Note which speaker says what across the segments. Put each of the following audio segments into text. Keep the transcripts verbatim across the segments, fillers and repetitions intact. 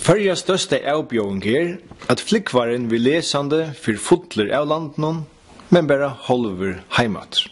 Speaker 1: Førjas største avbjøring er at flikkvaren vil lesande for fotler av landen, men bare holver heimat.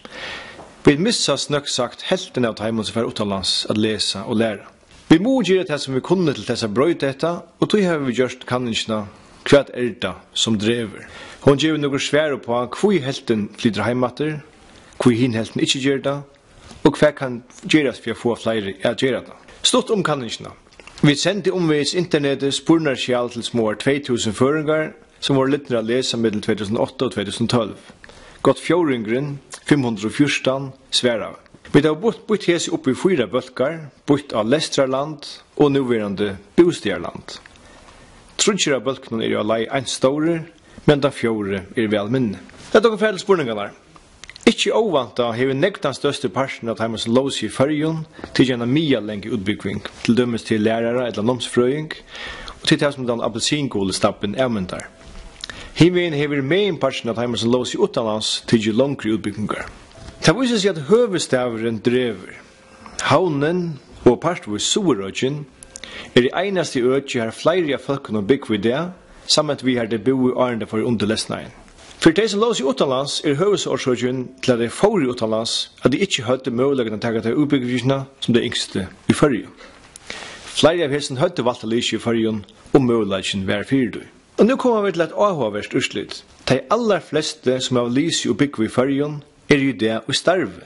Speaker 1: Vi missa snøkt sagt helten av teimum som fer uttanlands at lesa og læra. Vi må gjøre det som vi kunne til dessa brøyt detta, og tog har vi gjort kanningina hvat er det som drever. Hon gjør noe svære på hvor helten flytter heimater, hvor hin helten ikke gjør det, og hva kan gjøres for å få flere å gjøre det. Stort om kanningina. Vi sendte omveis internettet spurnarsjal til små två tusen føroyingar som var littne å lese mellom två tusen åtta og två tusen tolv. Gått fjordringren, fem hundre og fjorton, sværa. Vi har bytt hese opp i fyra bølkar, bytt av Lestrarland og nuverande Bostjarland. Trudgjera bølkene er jo alai ein store, men den fjore er vel minne. Det er noen fælles spurningarna. Ikke ovanta hever nekt den største parten av teimum som lås i Føroyum til gjerne mye lenge utbygging, til dømes til lærere eller nomsfrøying, og til det som den appelsingole stappen evmyndar. Himmen hever med parten av teimum som lås i uttanlands til gjerne langere utbyggingar. Det viser seg at høvestaveren drever. Havnen og partvis Soerøkjen er det eneste økje her flere av folkene bygg ved det, sammen vi har det bo i årene for underlesnaen. For de som lås i uttanlands er høvesårsøkjen til at de får i uttanlands at de ikke høyde mulighetene til å ta utbyggingene som det yngste i Føroyum. Flere av hesten høyde valgt å lise i Føroyum og mulighetene hver fyrdu. Og nå kommer vi til et avhåverst utslut. De aller fleste som har lise og bygg i Føroyum er jo det å starve.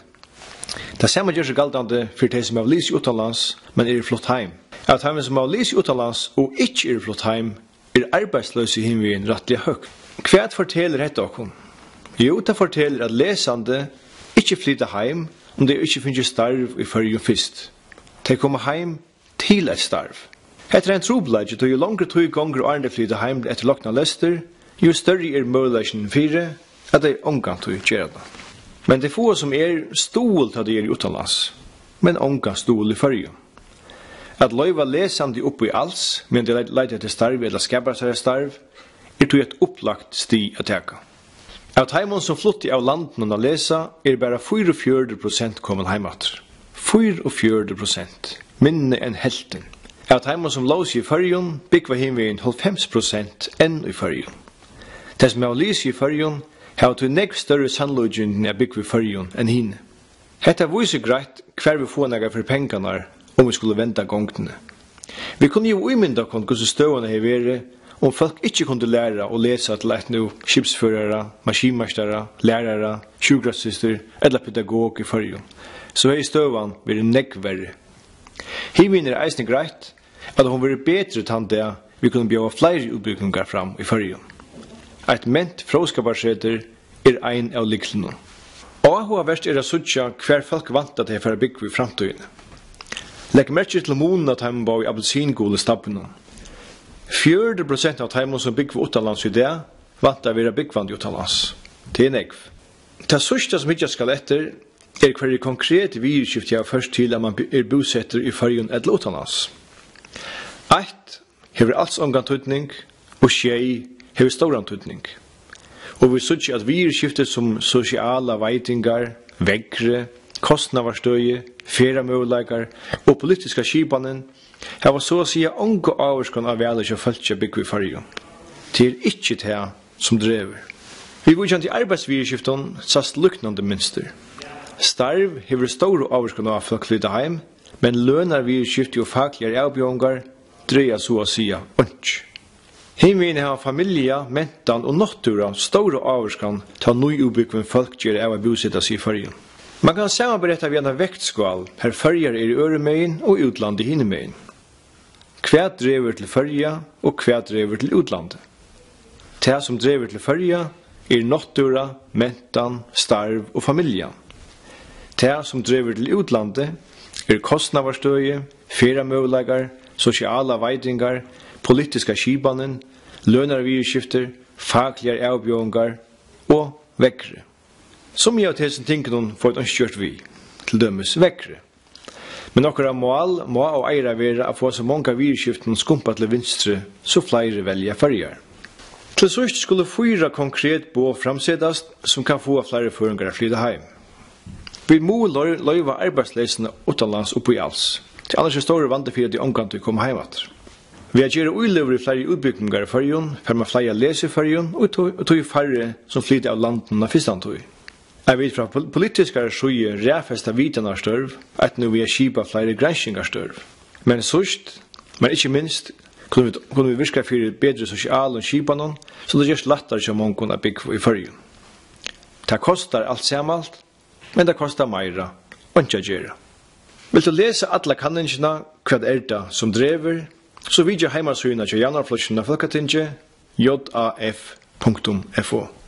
Speaker 1: Det samme gjør seg galtande for de som har lise i uttanlands, men er flott heim. At de som har lise i uttanlands og ikke er flott heim, er arbeidsløse i himmelen rettelig høyt. Hva forteller dette okkom? Jo, det forteller at lesande ikke flytter heim om de ikke finner starv i Føroyum fyrst. De kommer heim til et starv. Etter en trobladje, då jo langere tog gonger og andre flytter heim etter lokna lester, jo større er muligheten fire at de omgang tog gjøre det. Men det få som er stol til de er i uttanlands, men omgang stol i Føroyum. At løyva lesande oppe i alls, men de leiter til starv eller skapar seg starv, er tog et opplagt sti å teka. Av teimum som flutti av landen å lesa, er bare fyrtifjørdre prosent kommet heimater. fyrtifjørdre prosent, minne enn helten. Av teimum som lås i Føroyum, byggva himmelen halvfems prosent enn i Føroyum. Det som er lys i Føroyum, har til nekv større sannlodgjenden er byggva i Føroyum enn hine. Hetta viser greit hver vi får nega for pengarna om vi skulle venta gongtene. Vi kunne jo umynda kon hvordan støvene har vært om folk ikke kunne lære og lese til et nå skipsførere, maskinmestere, lærere, sjukrassister eller pedagog i Føroyum. Så er støvan vært nekv verre. Himmelen er eisne greit at hun vært bedre tann det vi kunne bjøve flere utbyggingar fram i Føroyum. Et ment fråskaparseder er ein av liklene. Og hva verst er det suttja hver folk vant at det er for å bygge i framtøyene. Legg merke til månen at han bor i appelsingole stappene. fjørdre prosent av teimum som bygger uttanlands i det, vant å være byggvand i uttanlands. Det er nekv. Det sørste som ikke skal etter, er hver konkret viðurskifti av først til at man er bosetter i Føroyum eller uttanlands. Eit hever alls omgang tydning, og tjei hever stor tydning. Og vi sørger at viðurskifti som sosiala veitingar, veggre, kostnavarstøye, feramøvleikar og politiska skipanen hava så å sige ongo avskan av veler som følger bygg i Føroyum. Det er ikke det som drever. Vi går kjent i arbeidsviðurskiften sast luknande minster. Starv hever store avskan av folk flytta heim, men lønar viðurskifti og faglige avbjørngar dreier så å sige ånds. Himmelen har familie, mentan og natura store avskan til nøyubbyggven folk gjør av å bosetta seg i Føroyum. Man kan samarbeida ved en vektskål her førjar er i øremeien og utland i hinnemeien. Hva drever til førja og hva drever til utlandet. Det som drever til førja er natura, mentan, starv og familie. Det som drever til utlandet er kostnavarstøye, feramøvleikar, sosiala veitingar, politiska skipanen, lønarviðurskifter, faglige avbjørngar og vekkre. Som jeg av tilsen tingene får et ønskjørt vi, til dømes vekkre. Men okkara mål må og eira være å få så mange viðurskiften skumpa til vinstre, så flere velger førjar. Til sørst skulle fyra konkret bo framsetast som kan få flere føringar å flytte heim. Vi må løyva arbeidslesene utanlands oppi alls, til annars er store vante for at de omkant til å komme heimat. Vi har gjort uilever i flere utbyggingar i Føroyum, for man flere leser i Føroyum, og tog færre som flyter av landen av første tog. Jeg vet fra politiske skyde ræfesta vitanarstørv, at nå vi har kjipa flere granskingarstørv. Men sørst, men ikke minst, kunne vi, kunne vi virke for bedre sosial og kjipanon, så det gjørs lettere som mange å bygge i Føroyum. Det kostar alt samalt, men det kostar meira, og ikke gjøre. Vil du lese alle kanningina, hva er det som drever, så vidjer heimarsøyna til Javnaðarflokkurin Fólkatingi, j a f punktum f o.